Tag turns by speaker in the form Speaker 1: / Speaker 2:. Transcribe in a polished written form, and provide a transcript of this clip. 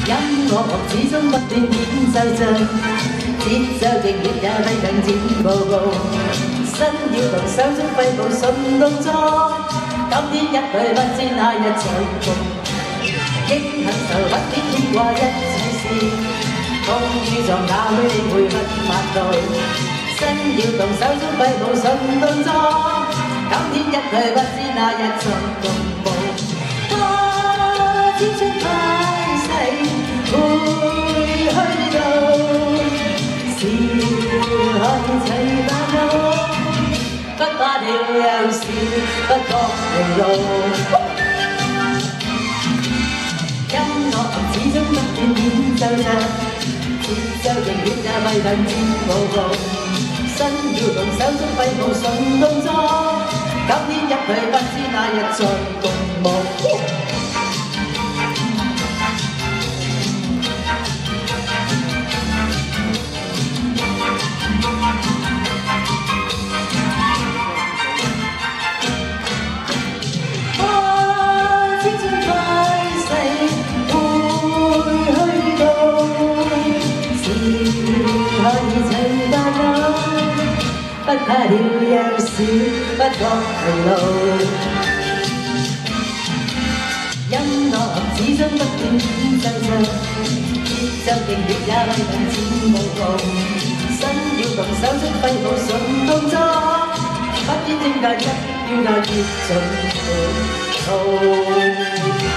Speaker 1: 音樂始終不斷演奏着，節奏極烈也揮更展步步，身要同手足揮舞順動作，今天一對不知哪日才共，應享受不必牽掛一切事，風雨撞哪裏你會不發怒，身要同手足揮舞順動作，今天一對不知哪日才共舞，花千出快逝。 會去到，是可以齊白頭，不怕了又是不覺疲勞。音樂始終不斷演奏着，節奏勁烈也揮動戰步步，身要同手足揮舞順動作，今天一去不知哪日再共舞。 不怕了又是不覺疲勞，音樂始終不斷演奏着，節奏勁烈也揮動展舞步，身要同手足揮舞順動作，不知正解一於那熱盡途。